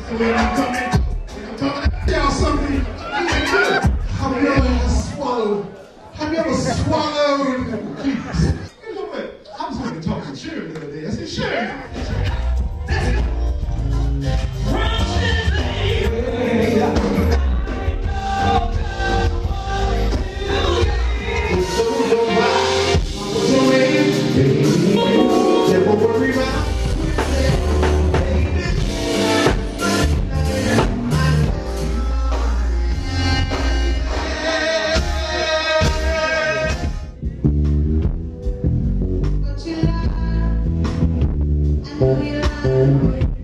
When I'm coming to y'all something. Have you ever swallowed? Have you ever swallowed? You know what? I was going to talk to Sharon the other day. I said, Sharon. We love